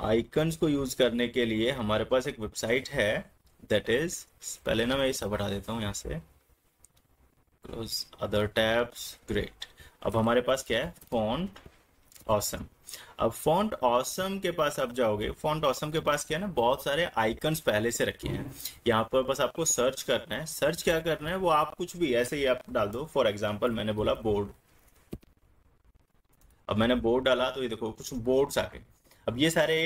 Icons को use करने के लिए हमारे पास एक वेबसाइट है, दैट इज, पहले ना मैं ये सब हटा देता हूँ यहाँ से, क्लोज अदर टैब्स, ग्रेट। अब हमारे पास क्या है, फॉन्ट ऑसम। अब फॉन्ट ऑसम के पास आप जाओगे, फॉन्ट ऑसम के पास क्या है ना, बहुत सारे आइकन्स पहले से रखे हैं। यहाँ पर बस आपको सर्च करना है। सर्च क्या करना है, वो आप कुछ भी ऐसे ही आप डाल दो। फॉर एग्जांपल मैंने बोला बोर्ड। अब मैंने बोर्ड डाला तो ये देखो कुछ बोर्ड्स आ गए। अब ये सारे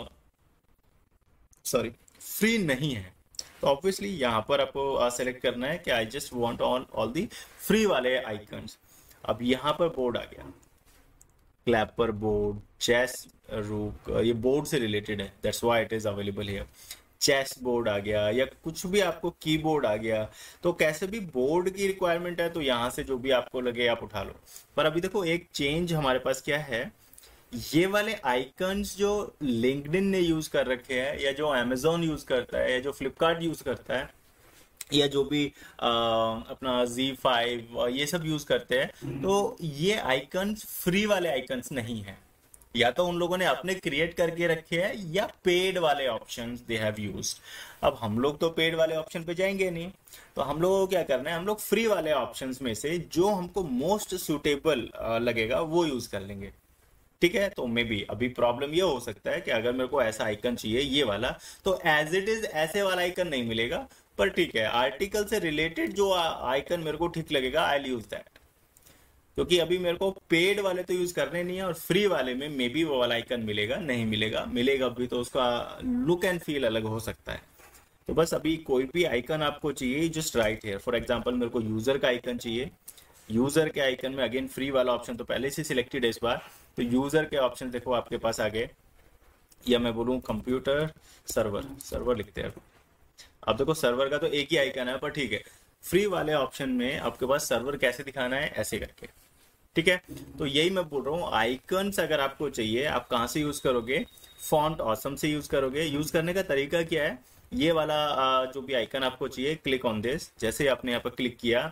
सॉरी फ्री नहीं है, तो ऑब्वियसली यहाँ पर आपको सेलेक्ट करना है कि I just want all the free वाले आइकन्स। अब यहाँ पर बोर्ड आ गया, क्लैपर बोर्ड, चेस रूक, ये बोर्ड से रिलेटेड है, that's why it is available here. Chess board आ गया या कुछ भी आपको कीबोर्ड आ गया, तो कैसे भी बोर्ड की रिक्वायरमेंट है तो यहाँ से जो भी आपको लगे आप उठा लो। पर अभी देखो एक चेंज हमारे पास क्या है, ये वाले आइकन्स जो लिंक्डइन ने यूज कर रखे हैं, या जो अमेजोन यूज करता है, या जो फ्लिपकार्ट यूज करता है, या जो भी अपना Z5 ये सब यूज करते हैं, तो ये आइकन्स फ्री वाले आइकन्स नहीं है। या तो उन लोगों ने अपने क्रिएट करके रखे हैं, या पेड वाले ऑप्शंस दे हैव यूज्ड। अब हम लोग तो पेड वाले ऑप्शन पे जाएंगे नहीं, तो हम लोगों को क्या करना है, हम लोग फ्री वाले ऑप्शंस में से जो हमको मोस्ट सुटेबल लगेगा वो यूज कर लेंगे। ठीक है, तो मे बी अभी प्रॉब्लम ये हो सकता है कि अगर मेरे को ऐसा आइकन चाहिए ये वाला, तो एज इट इज ऐसे वाला आइकन नहीं मिलेगा। पर ठीक है, आर्टिकल से रिलेटेड जो आइकन मेरे को ठीक लगेगा आई यूज दैट, क्योंकि अभी मेरे को पेड वाले तो यूज करने नहीं है, और फ्री वाले में मे बी वो वाला आइकन मिलेगा, नहीं मिलेगा, मिलेगा भी तो उसका लुक एंड फील अलग हो सकता है। तो बस अभी कोई भी आइकन आपको चाहिए, just right here. For example मेरे को यूजर का आइकन चाहिए। यूजर के आइकन में अगेन फ्री वाला ऑप्शन तो पहले से सिलेक्टेड है इस बार, तो यूजर के ऑप्शन देखो आपके पास आ गए, या मैं बोलूँ कंप्यूटर सर्वर, सर्वर लिखते हैं। अब देखो सर्वर का तो एक ही आइकन है, पर ठीक है, फ्री वाले ऑप्शन में आपके पास सर्वर कैसे दिखाना है, ऐसे करके। ठीक है, तो यही मैं बोल रहा हूँ, आइकन्स अगर आपको चाहिए आप कहाँ से यूज करोगे, फॉन्ट ऑसम से यूज करोगे। यूज करने का तरीका क्या है, ये वाला जो भी आइकन आपको चाहिए, क्लिक ऑन दिस। जैसे आपने यहाँ पर क्लिक किया,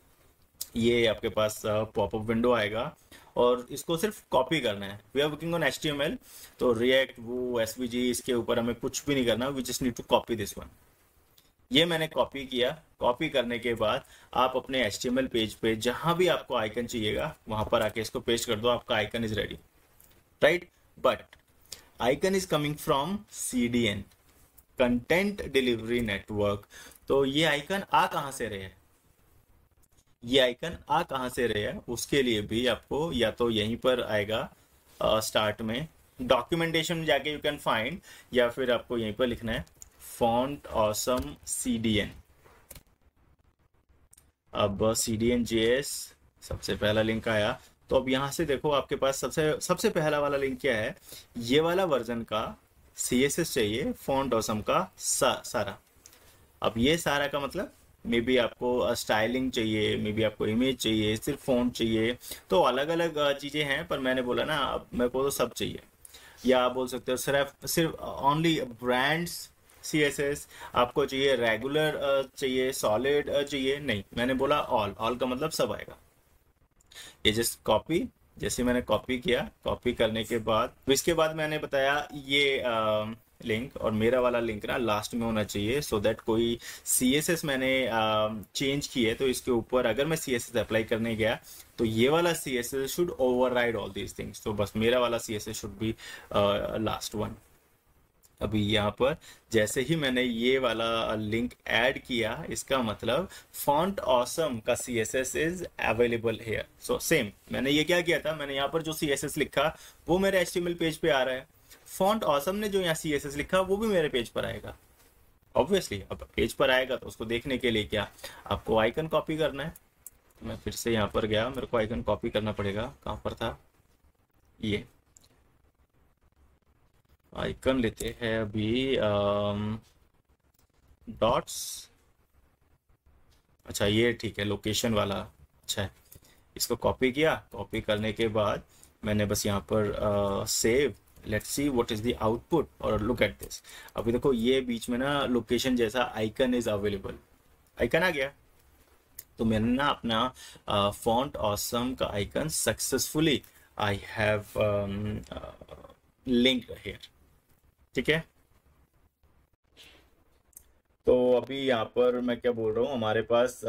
ये आपके पास पॉपअप विंडो आएगा, और इसको सिर्फ कॉपी करना है। We are working on HTML, तो रिएक्ट वो SVG इसके ऊपर हमें कुछ भी नहीं करना, we just need to copy this one. ये मैंने कॉपी किया। कॉपी करने के बाद आप अपने HTML पेज पे जहां भी आपको आइकन चाहिएगा वहां पर आके इसको पेस्ट कर दो, आपका icon is ready, right. But icon is coming from CDN, content delivery network. तो ये आइकन आ कहां से रहे हैं, ये आइकन आ कहां से रहे हैं, उसके लिए भी आपको या तो यहीं पर आएगा स्टार्ट में, डॉक्यूमेंटेशन में जाके यू कैन फाइंड, या फिर आपको यहीं पर लिखना है फॉन्ट ऑसम CDN। अब CDN JS सबसे पहला लिंक आया, तो अब यहाँ से देखो आपके पास सबसे सबसे पहला वाला लिंक क्या है, ये वाला वर्जन का CSS चाहिए, फॉन्ट ऑसम का सारा। अब ये सारा का मतलब मे बी आपको स्टाइलिंग चाहिए, मे बी आपको इमेज चाहिए, सिर्फ फॉन्ट चाहिए, तो अलग अलग चीज़ें हैं। पर मैंने बोला ना, अब मेरे को तो सब चाहिए। या आप बोल सकते हो सिर्फ सिर्फ ओनली ब्रांड्स CSS आपको चाहिए, रेगुलर चाहिए, सॉलिड चाहिए, नहीं, मैंने बोला ऑल। ऑल का मतलब सब आएगा। ये जस्ट कॉपी, जैसे मैंने कॉपी किया, कॉपी करने के बाद तो इसके बाद मैंने बताया ये लिंक, और मेरा वाला लिंक ना लास्ट में होना चाहिए, सो दैट कोई CSS मैंने चेंज की है तो इसके ऊपर अगर मैं CSS अप्लाई करने गया तो ये वाला CSS should override all these things. तो बस मेरा वाला CSS should be last one. अभी यहाँ पर जैसे ही मैंने ये वाला लिंक ऐड किया, इसका मतलब फॉन्ट ऑसम का CSS is available here. So same मैंने ये क्या किया था, मैंने यहाँ पर जो CSS लिखा वो मेरे HTML पेज पे आ रहा है, फॉन्ट ऑसम ने जो यहाँ CSS लिखा वो भी मेरे पेज पर आएगा। ऑब्वियसली अब पेज पर आएगा तो उसको देखने के लिए क्या, आपको आइकन कॉपी करना है। तो मैं फिर से यहाँ पर गया, मेरे को आइकन कॉपी करना पड़ेगा, कहाँ पर था ये आइकन, लेते हैं अभी डॉट्स। अच्छा ये ठीक है, लोकेशन वाला, अच्छा है। इसको कॉपी किया, कॉपी करने के बाद मैंने बस यहाँ पर save, let's see what is the output, और लुक एट दिस। अभी देखो ये बीच में ना लोकेशन जैसा आइकन इज अवेलेबल, आइकन आ गया। तो मैंने ना अपना फॉन्ट ऑसम का icon successfully I have linked here. ठीक है। तो अभी यहाँ पर मैं क्या बोल रहा हूँ, हमारे पास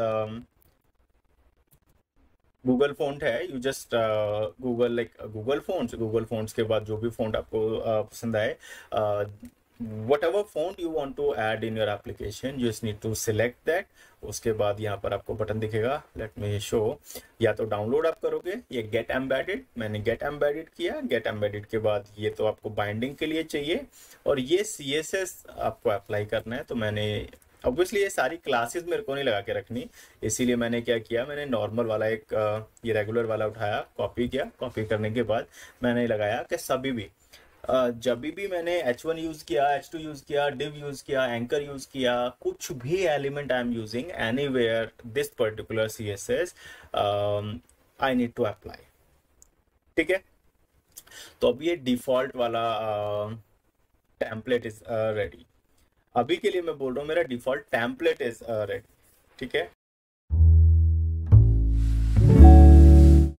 गूगल फ़ॉन्ट है। You just Google like Google fonts के बाद जो भी फ़ॉन्ट आपको पसंद आए, whatever font you want to add in your application, you just need to select that. उसके बाद यहाँ पर आपको बटन दिखेगा, लेट मी शो। या तो डाउनलोड आप करोगे, ये गेट एम्बेडेड, मैंने गेट एम्बेडेड किया। गेट एम्बेडेड के बाद ये तो आपको बाइंडिंग के लिए चाहिए, और ये CSS आपको अप्लाई करना है। तो मैंने ऑब्वियसली ये सारी क्लासेस मेरे को नहीं लगा के रखनी, इसीलिए मैंने क्या किया, मैंने नॉर्मल वाला एक ये रेगुलर वाला उठाया, कॉपी किया। कॉपी करने के बाद मैंने लगाया कि सभी भी जब भी मैंने H1 यूज किया, H2 यूज किया, div यूज किया, एंकर यूज किया, कुछ भी element I am using anywhere this particular CSS I need to apply. ठीक है। तो अब ये डिफॉल्ट वाला टेम्पलेट इज रेडी। अभी के लिए मैं बोल रहा हूँ मेरा डिफॉल्ट टेम्पलेट इज रेडी। ठीक है।